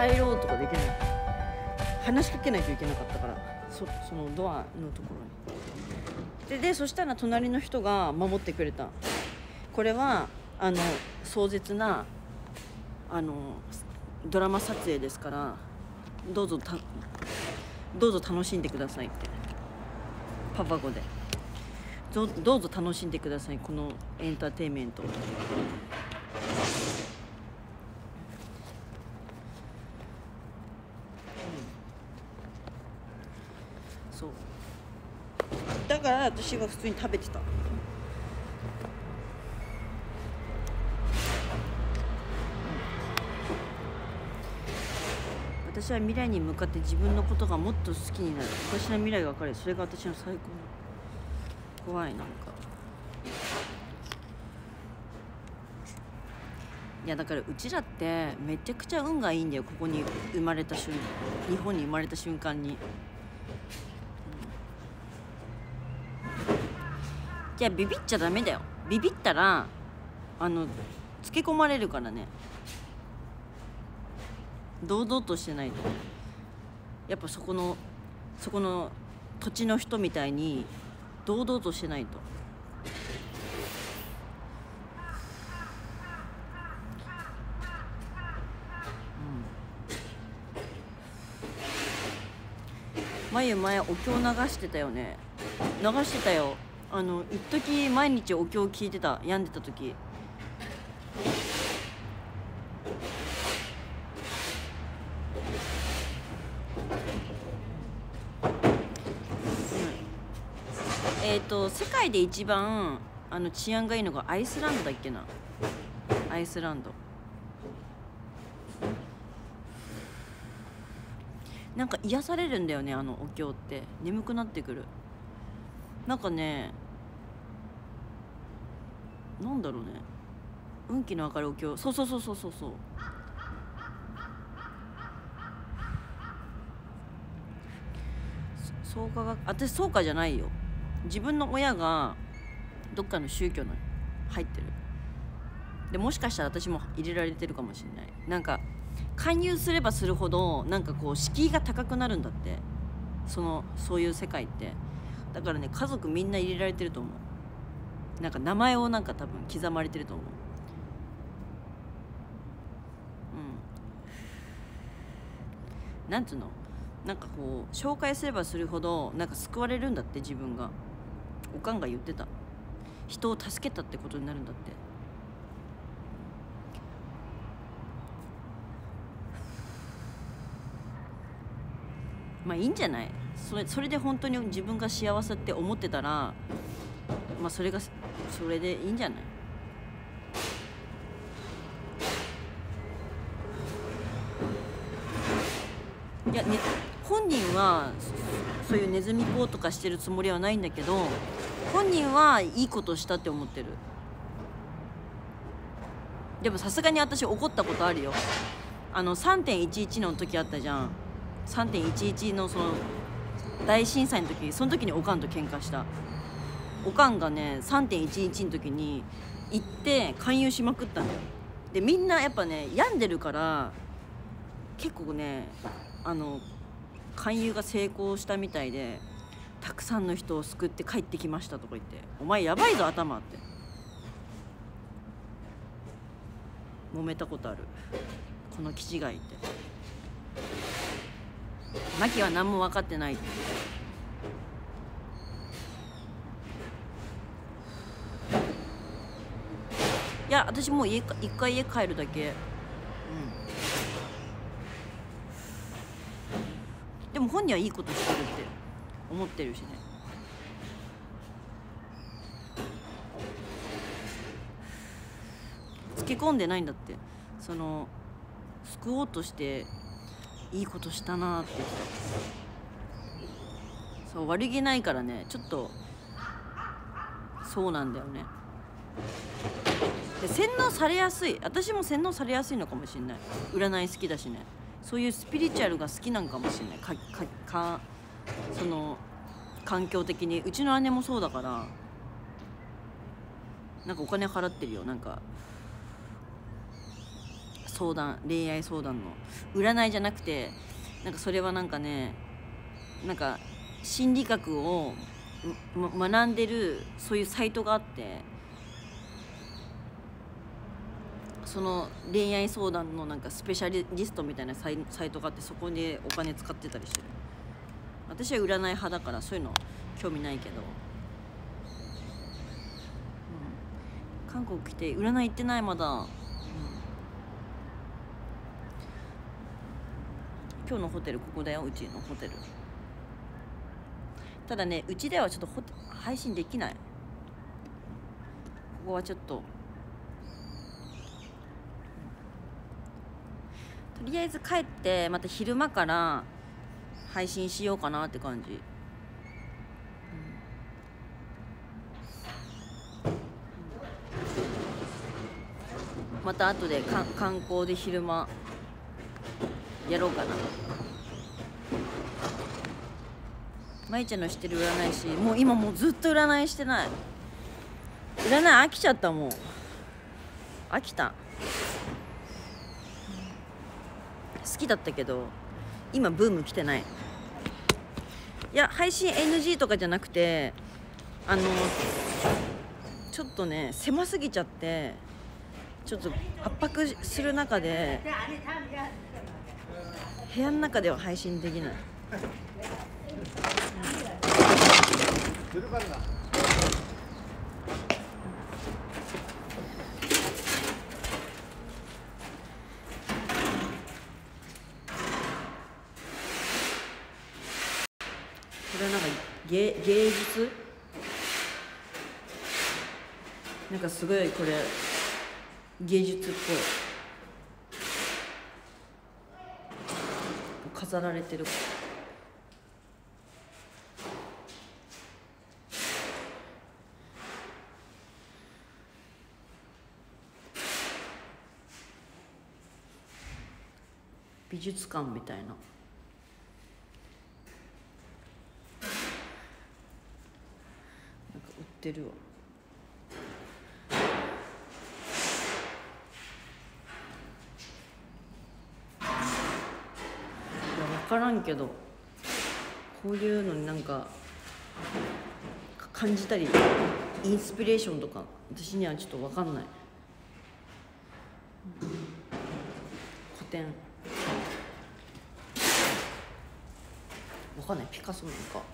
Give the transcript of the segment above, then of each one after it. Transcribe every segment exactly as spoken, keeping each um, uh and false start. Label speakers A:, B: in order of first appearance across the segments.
A: 入ろうとかできない。話しかけないといけなかったから、そ, そのドアのところにででそしたら隣の人が守ってくれた。これはあの壮絶なあのドラマ撮影ですから、どうぞたどうぞ楽しんでくださいって、パパ語でどどうぞ楽しんでください、このエンターテインメントを。そうだから私は普通に食べてた。私は未来に向かって自分のことがもっと好きになる。私の未来が分かる。それが私の最高の怖い。なんかいやだからうちらってめちゃくちゃ運がいいんだよ。ここに生まれた瞬日本に生まれた瞬間に、うん、じゃあビビっちゃダメだよ。ビビったらあのつけ込まれるからね。堂々としてないと、やっぱそこのそこの土地の人みたいに堂々としてないと。前前お経流してたよね。流してたよ。あの一時毎日お経聞いてた、病んでた時。えっと世界で一番あの治安がいいのがアイスランドだっけな。アイスランドなんか癒されるんだよね、あのお経って。眠くなってくる。なんかね、なんだろうね、運気の上がるお経。そうそうそうそうそうそう。創価が、私創価じゃないよ。自分の親がどっかの宗教の入ってる。でもしかしたら私も入れられてるかもしれない。なんか勧誘すればするほどなんかこう敷居が高くなるんだって、そのそういう世界って。だからね、家族みんな入れられてると思う。なんか名前をなんか多分刻まれてると思う。うん、なんつうの、なんかこう紹介すればするほどなんか救われるんだって。自分が、おかんが言ってた。人を助けたってことになるんだって。まあいいんじゃない。それそれで本当に自分が幸せって思ってたら、まあそれがそれでいいんじゃない。いやね、本人はそういうネズミ講とかしてるつもりはないんだけど、本人はいいことしたって思ってる。でもさすがに私怒ったことあるよ。あの さんてんいちいち の時あったじゃん。さんてんいちいち のその大震災の時、その時におかんと喧嘩した。おかんがね さんてんいちいち の時に行って勧誘しまくったんだよ。でみんなやっぱね病んでるから結構ね、あの勧誘が成功したみたいで、たくさんの人を救って帰ってきましたとか言って、お前やばいぞ頭って揉めたことある。この気違いって。マキは何も分かってないって。いや私もう家一回家帰るだけ。うん、でも本人はいいことしてるって思ってるしね。つけ込んでないんだって。その救おうとしていいことしたなって。そう悪気ないからね、ちょっとそうなんだよね。で洗脳されやすい。私も洗脳されやすいのかもしれない。占い好きだしね。そういうスピリチュアルが好きなんかもしれない。かかかその環境的に。うちの姉もそうだから、なんかお金払ってるよ。なんか相談、恋愛相談の占いじゃなくて、なんかそれはなんかね、なんか心理学を、ま、学んでるそういうサイトがあって、その恋愛相談のなんかスペシャリストみたいなサイ、サイトがあって、そこでお金使ってたりしてる。私は占い派だからそういうの興味ないけど、うん、韓国来て占い行ってないまだ、うん、今日のホテルここだよ、うちのホテル。ただね、うちではちょっとホテ配信できない。ここはちょっととりあえず帰ってまた昼間から配信しようかなって感じ。また後でか観光で昼間やろうかな。まいちゃんの知ってる占い師、もう今もうずっと占いしてない。占い飽きちゃった。もう飽きた。好きだったけど今ブーム来てない。いや配信 エヌジー とかじゃなくて、あのちょっとね狭すぎちゃって、ちょっと圧迫する中で部屋の中では配信できない。これはなんか 芸, 芸術なんかすごいこれ芸術っぽい飾られてる。美術館みたいな。なんか売ってるわ。いや分からんけど、こういうのになんか感じたりインスピレーションとか私にはちょっと分かんない。古典分かんない。ピカソなんか。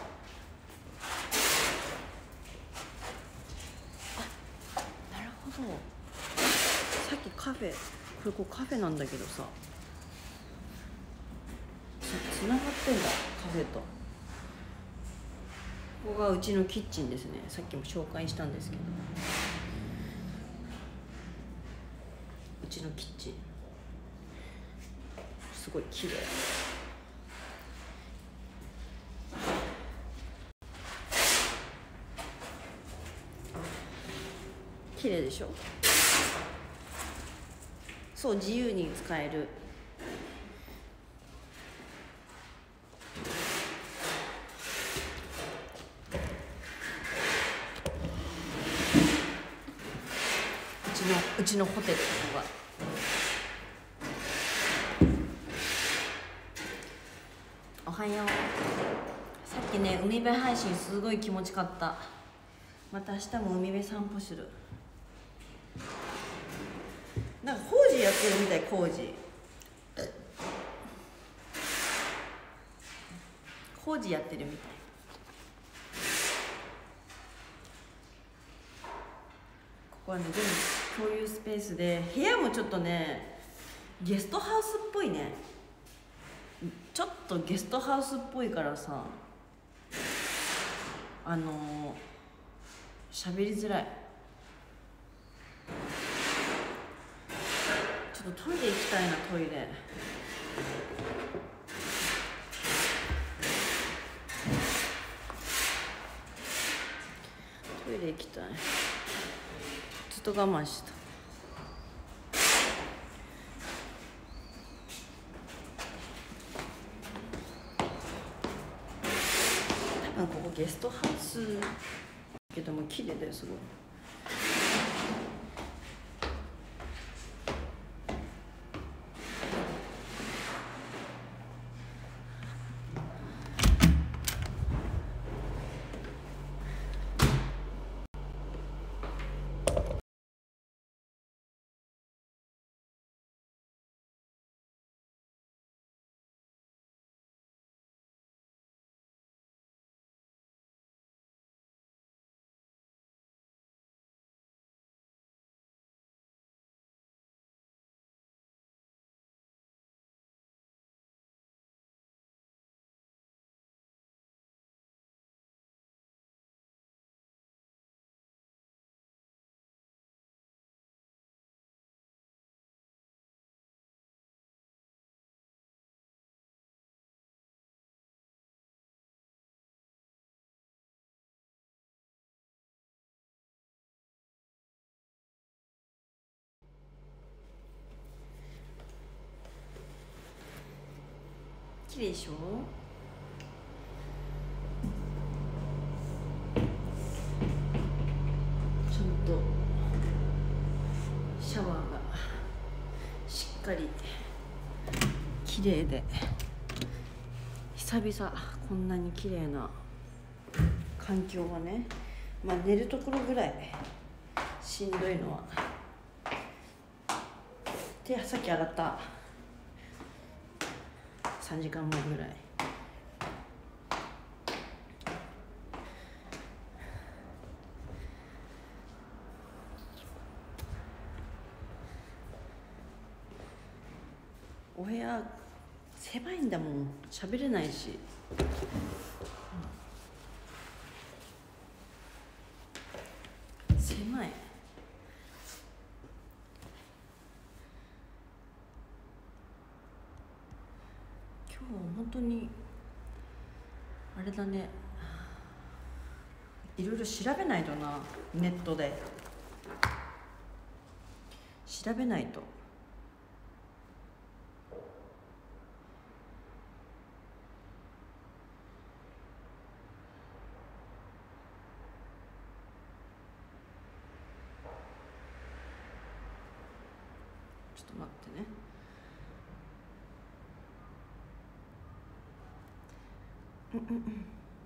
A: あ、なるほど。さっきカフェ、これこうカフェなんだけどさ、つながってんだカフェと。ここがうちのキッチンですね。さっきも紹介したんですけど、うちのキッチンすごい綺麗。綺麗でしょ。そう、自由に使える。うちのうちのホテル、ここが。おはよう。さっきね海辺配信すごい気持ちかった。また明日も海辺散歩する。なんか工事やってるみたい。工事工事やってるみたい。ここはね全部共有スペースで、部屋もちょっとねゲストハウスっぽいね。ちょっとゲストハウスっぽいからさ、あのー、喋りづらい。ちょっとトイレ行きたいな。トイレトイレ行きたい。ずっと我慢した。多分ここゲストハウスけども綺麗だよすごい。 綺麗でしょ。ちゃんとシャワーがしっかり綺麗で、久々こんなに綺麗な環境はね、まあ寝るところぐらいしんどいのは。でさっき洗ったさんじかんまえぐらい。お部屋狭いんだもん、喋れないし、うん、狭い。今日は本当にあれだね、いろいろ調べないとな。ネットで調べないと。ちょっと待ってね。うんうんうん。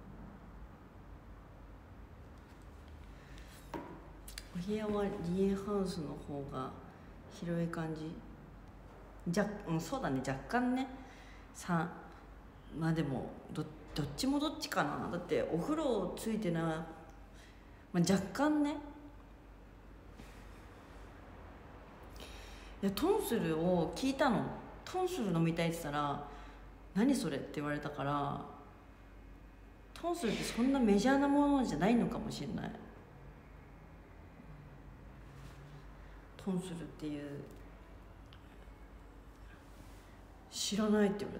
A: お部屋はリエハウスの方が広い感じ。じゃ、うん、そうだね、若干ね。さまあでも ど, どっちもどっちかな。だってお風呂ついてない、まあ、若干ね。いやトンスルを聞いたの。トンスル飲みたいって言ったら何それって言われたから、トンスルってそんなメジャーなものじゃないのかもしれない。トンスルっていう、知らないって言われ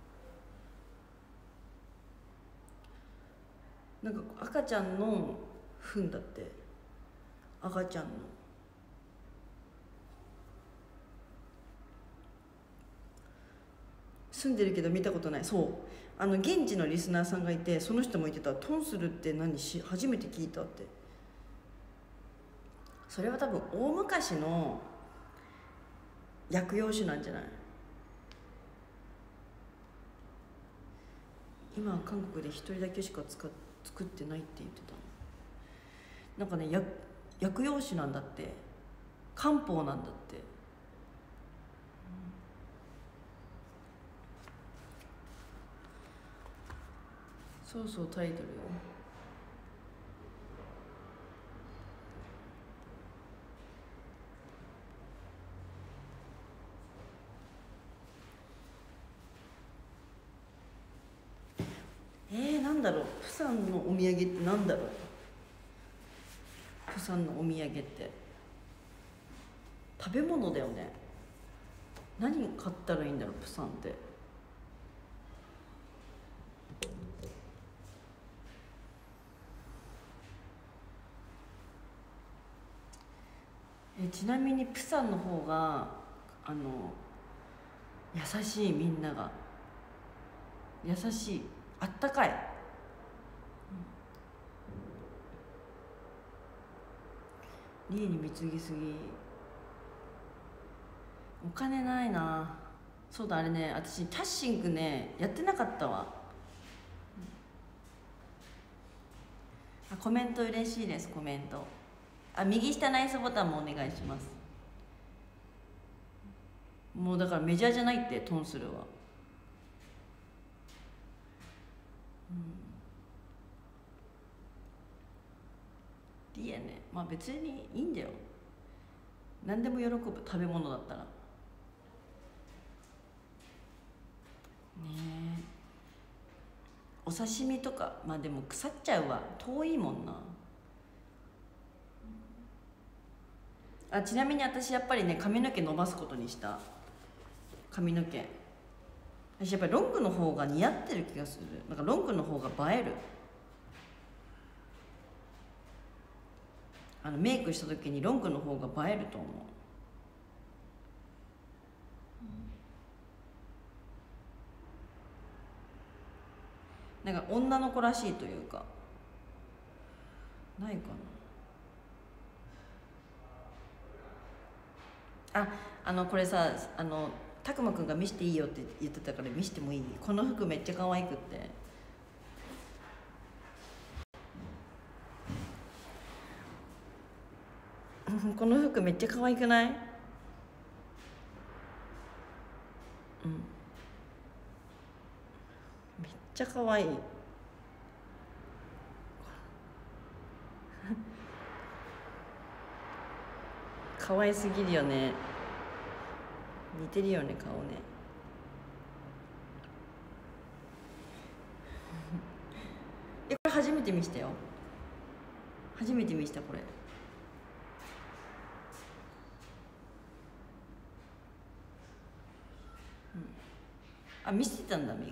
A: た。なんか赤ちゃんの糞だって。赤ちゃんの住んでるけど見たことない。そう、あの現地のリスナーさんがいて、その人も言ってた。トンスルって何し初めて聞いたって。それは多分大昔の薬用酒なんじゃない。今は韓国で一人だけしか使っ作ってないって言ってた。なんかね、薬薬用酒なんだって。漢方なんだって。そうそう、タイトルよ。えー、なんだろう。プサンのお土産ってなんだろう。プサンのお土産って食べ物だよね。何買ったらいいんだろう、プサンって。えちなみにプサンの方があの優しい。みんなが優しい、あったかい、うん、リエに貢ぎすぎ。お金ないな。そうだ、あれね、私キャッシングねやってなかったわ。あ、コメント嬉しいです。コメント、あ、右下ナイスボタンもお願いします。もうだからメジャーじゃないって、トンスルは。うん、いいやね。まあ別にいいんだよ。何でも喜ぶ、食べ物だったらね。え、お刺身とか、まあでも腐っちゃうわ、遠いもんな。あ、ちなみに私やっぱりね、髪の毛伸ばすことにした。髪の毛、私やっぱりロングの方が似合ってる気がする。なんかロングの方が映える。あのメイクした時にロングの方が映えると思う。 なんか女の子らしいというかないかなあ。あのこれさ、あのたくまくんが見していいよって言ってたから見してもいい？この服めっちゃ可愛くってこの服めっちゃ可愛くない？うん、めっちゃ可愛い可愛すぎるよね。似てるよね顔ねえ、これ初めて見したよ。初めて見したこれ。うん、あ、見せてたんだメイク。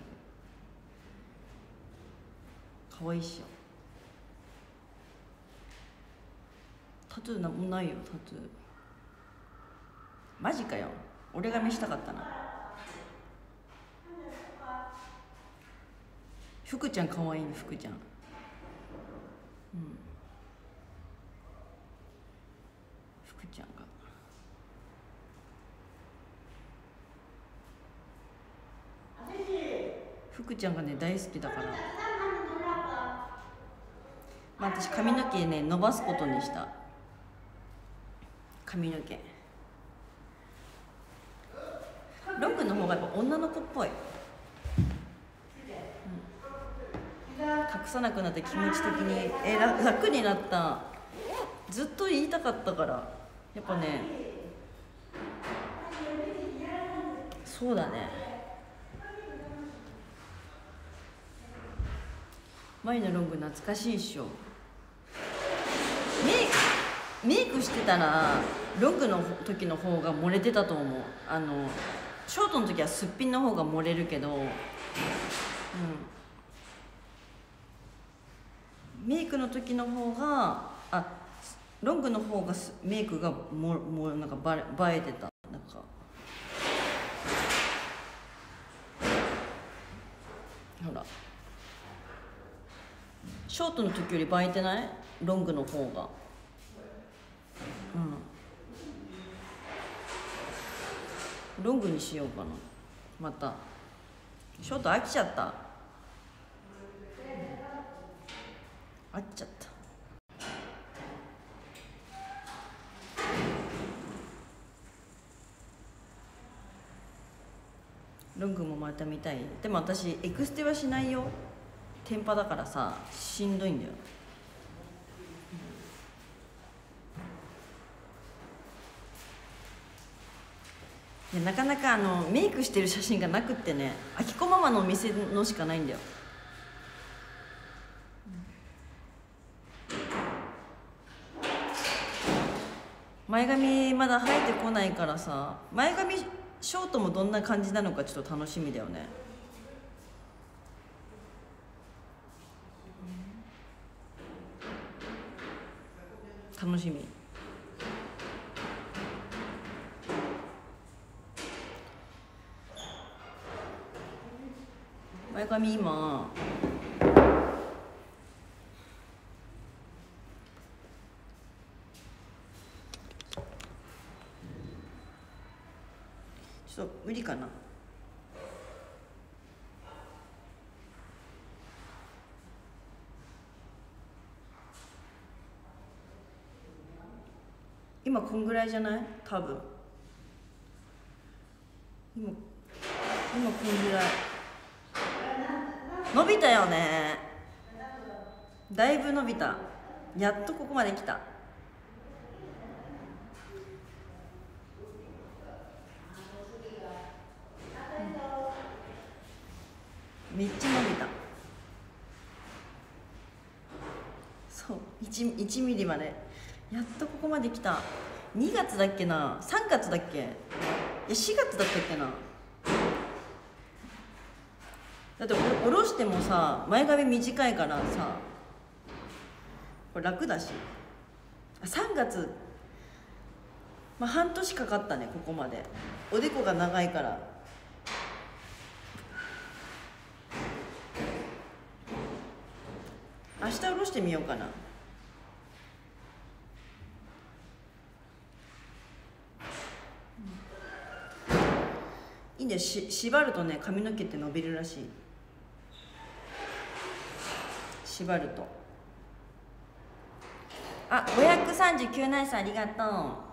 A: 可愛いっしょ。タトゥーなんもないよ。タトゥーマジかよ。俺が見したかったな。福ちゃん可愛いね。福ちゃん、うん、福ちゃんが福ちゃんがね大好きだから、まあ、私髪の毛ね伸ばすことにした。髪の毛ロングの方がやっぱ女の子っぽい、うん、隠さなくなって気持ち的にえ楽楽になった。ずっと言いたかったから。やっぱね、そうだね。眉のロング懐かしいっしょ。メイクメイクしてたらロングの時の方が漏れてたと思う。あのショートの時はすっぴんの方が漏れるけど、うん、メイクの時の方があロングの方がメイクがももなんかば映えてた。なんかほらショートの時より映えてない？ロングの方が。うん、ロングにしようかな。またショート飽きちゃった。飽きちゃった。ロングもまた見たい。でも私エクステはしないよ。テンパだからさしんどいんだよ。いやなかなかあのメイクしてる写真がなくってね、あきこママのお店のしかないんだよ。前髪まだ生えてこないからさ、前髪ショートもどんな感じなのかちょっと楽しみだよね。楽しみ。前髪今ちょっと無理かな。今こんぐらいじゃない？多分今今こんぐらい伸びたよね。だいぶ伸びた。やっとここまで来た。めっちゃ伸びた。そう 1, いちミリまでやっとここまで来た。にがつだっけな、さんがつだっけ、いやしがつだったっけな。だって下ろしてもさ前髪短いからさこれ楽だし。さんがつ、まあ、半年かかったねここまで。おでこが長いから明日下ろしてみようかな。いいんだよ、し縛るとね髪の毛って伸びるらしい。縛ると。あ、ごひゃくさんじゅうきゅうナイス、ありがとう。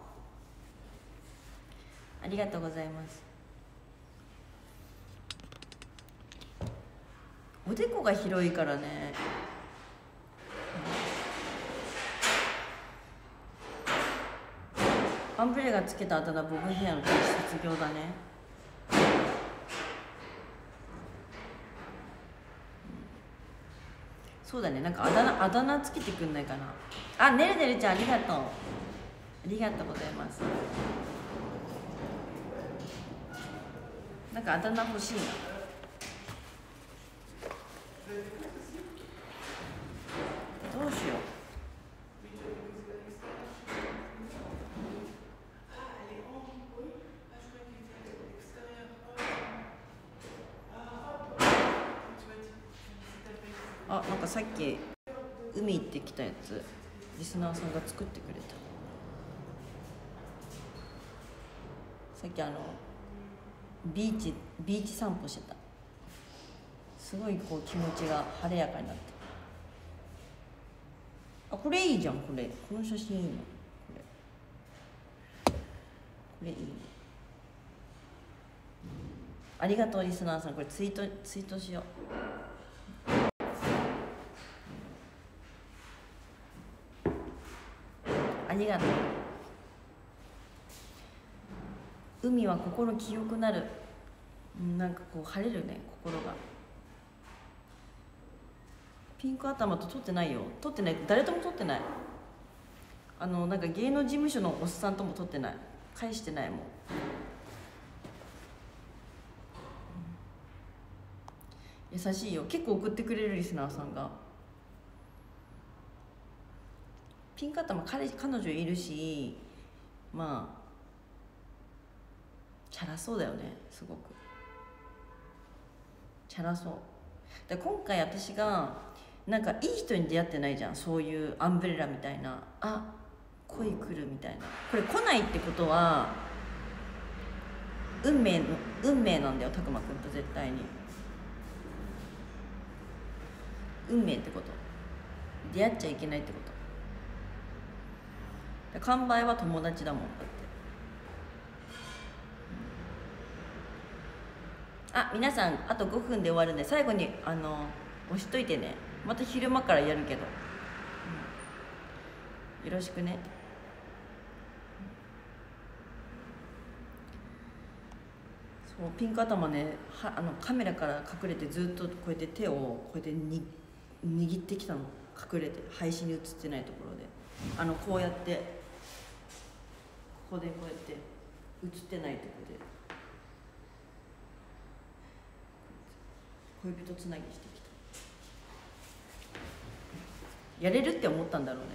A: ありがとうございます。おでこが広いからね。アンブレがつけたあだ名ボブヘアの卒業だね。そうだね、なんかあだ名、あだ名つけてくんないかな。あ、ねるねるちゃん、ありがとう。ありがとうございます。なんかあだ名欲しいな。どうしよう。あ、なんかさっき海行ってきたやつリスナーさんが作ってくれた。さっきあのビーチビーチ散歩してた。すごいこう気持ちが晴れやかになって。あ、これいいじゃん。これこの写真いいの。これこれいい。ありがとうリスナーさん。これツイートツイートしよう。ありがとう。海は心清くなる。なんかこう晴れるね、心が。ピンク頭と撮ってないよ。撮ってない。誰とも撮ってない。あのなんか芸能事務所のおっさんとも撮ってない。返してないもん。優しいよ。結構送ってくれるリスナーさんが。ピンク頭、彼彼女いるし、まあチャラそうだよね。すごくチャラそう。で今回私がなんかいい人に出会ってないじゃん。そういうアンブレラみたいな、あ、恋来るみたいな。これ来ないってことは運命の運命なんだよ、たくまくんと。絶対に運命ってこと。出会っちゃいけないってこと。完売は友達だもん。だって。あ、皆さんあとごふんで終わるんで最後にあの押しといてね。また昼間からやるけど、うん、よろしくね。そうピンク頭ね、はあのカメラから隠れてずっとこうやって手をこうやってに握ってきたの。隠れて配信に映ってないところで、あのこうやってここでこうやって映ってないところで恋人つなぎしてきた。やれるって思ったんだろうね。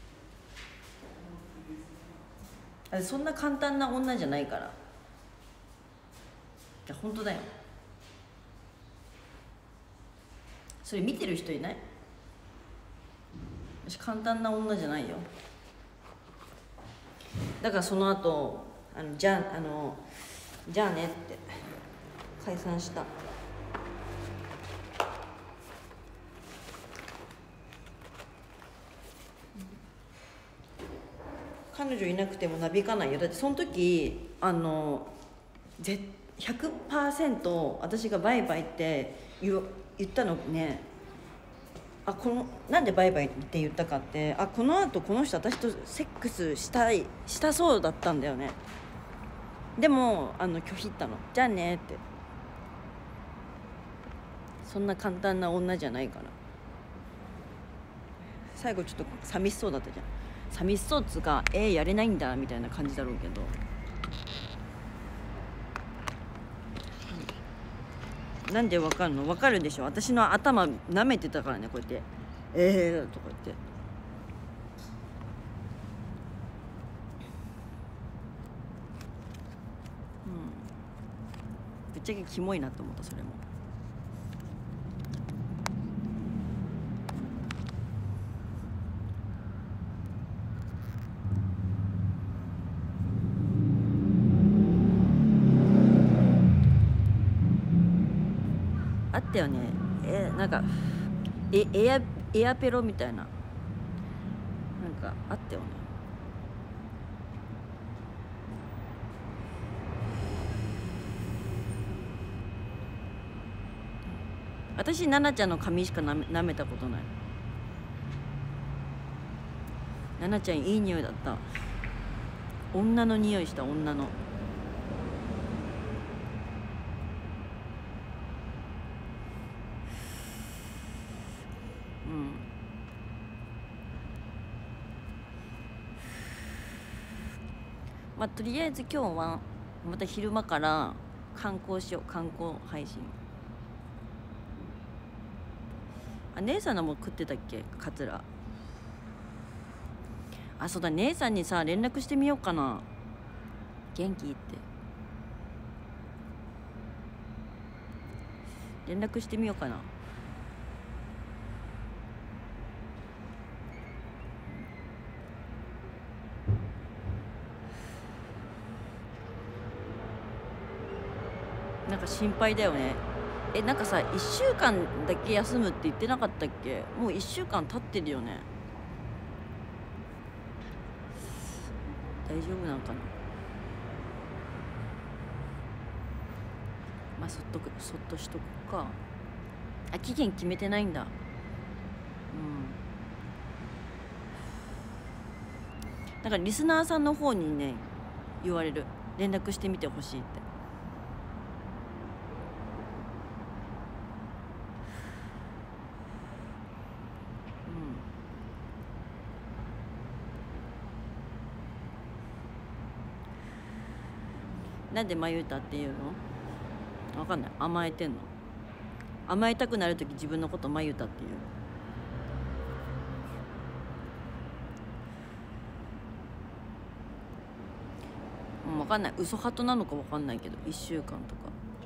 A: あれそんな簡単な女じゃないから。いや本当だよ。それ見てる人いない？私簡単な女じゃないよ。だからその後あのじゃあのじゃあねって解散した。彼女いなくてもなびかないよ。だってその時あのひゃくパーセント 私がバイバイって言言ったのね。あ、このなんでバイバイって言ったかって、あ、このあとこの人私とセックスしたいしたそうだったんだよね。でもあの拒否ったの。じゃあねって。そんな簡単な女じゃないから。最後ちょっと寂しそうだったじゃん。寂しそうっつうか、えー、やれないんだみたいな感じだろうけど、なんでわかるの？わかるでしょ。私の頭舐めてたからね、こうやってえーとか言って。うん、ぶっちゃけキモいなと思った。それもあったよね。えなんかえエアエアペロみたいな、なんかあったよね。私ナナちゃんの髪しかなめ舐めたことない。ナナちゃんいい匂いだった。女の匂いした。女のうんまあとりあえず今日はまた昼間から観光しよう。観光配信。あ、姉さんのも食ってたっけ、カツラ。あ、そうだ、姉さんにさ連絡してみようかな。元気って連絡してみようかな。なんか心配だよね。え、なんかさ、いっしゅうかんだけ休むって言ってなかったっけ。もういっしゅうかん経ってるよね。大丈夫なんかな。まあそっとくそっとしとくか。あ、期限決めてないんだ。うんだからリスナーさんの方にね言われる。連絡してみてほしいって。なんでまゆたっていうのわかんない。甘えてんの。甘えたくなるとき自分のことまゆたっていう。うん、わかんない。嘘ハトなのかわかんないけどいっしゅうかんとか。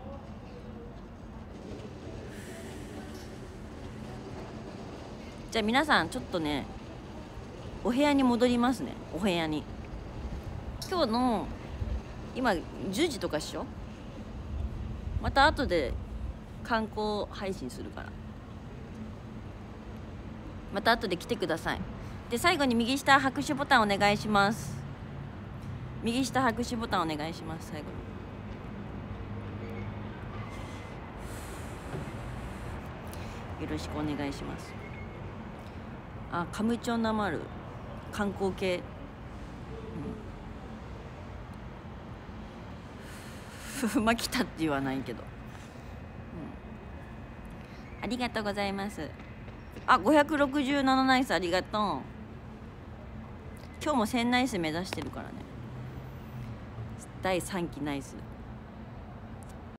A: じゃあ皆さんちょっとねお部屋に戻りますね。お部屋に今日の今じゅうじとかっしょ。また後で観光配信するから、また後で来てください。で最後に右下拍手ボタンお願いします。右下拍手ボタンお願いします。最後によろしくお願いします。あ、カムチョナマル観光系、うんまあ来たって言わないけど、うん、ありがとうございます。あ、ごひゃくろくじゅうななナイスありがとう。今日もせんナイス目指してるからね。だいさんきナイス。